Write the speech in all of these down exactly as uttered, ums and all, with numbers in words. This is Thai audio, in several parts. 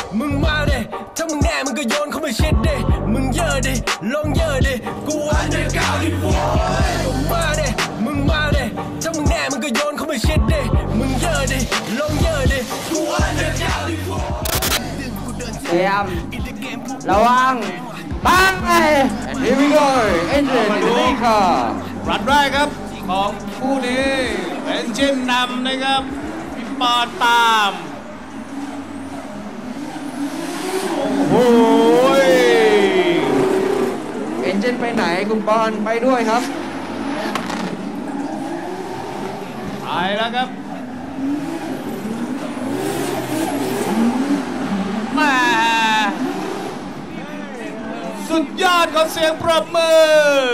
มึงมาเด้ถ้ามึงแน่มึงก็โยนเข้ามาชิดเด้มึงเยอะดิลงเยอะดิกูอันเดอร์เก้าดิโว้ยมาเด้มึงมาเด้ถ้ามึงแน่มึงก็โยนเข้ามาชิดเด้มึงเยอะดิลงเยอะดิกูอันเดอร์เก้าดิโว้ยเตรียมระวังปังไอ้ Here we go Engine in the main car รันแรกครับของคู่นี้เอนจินนำนะครับพี่ปอตามโอ้โหเอนจินไปไหนคุณปอนไปด้วยครับไปแล้วครับมาสุดยอดของเสียงปรบมือ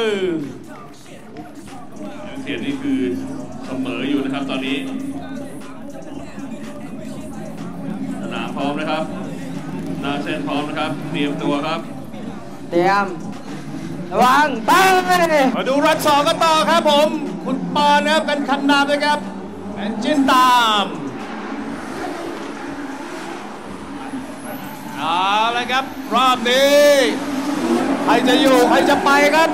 เสียงนี่คือเสมออยู่นะครับตอนนี้สนามพร้อมนะครับหน้าเส้นพร้อมนะครับเตรียมตัวครับเตรียมระวังไปมาดูรันสองกันต่อครับผมคุณปอนนะครับกันคันนำนะครับเอนจินตามเอาละครับรอบนี้ใครจะอยู่ใครจะไปครับ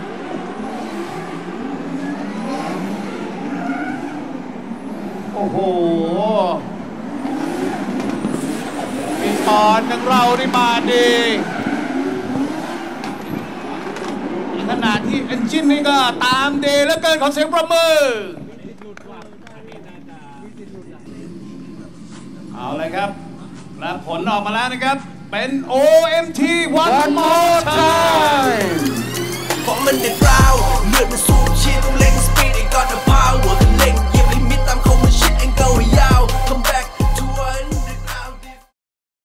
โอ้โหพี่ปอนของเรานี่มาดีขณะที่เอนจินนี่ก็ตามดีแล้วเกินของเสียงประมือเอาเลยครับและผลออกมาแล้วนะครับเป็น โอ เอ็ม ที one more time ของมันเด็ดร้าวเลือดมัน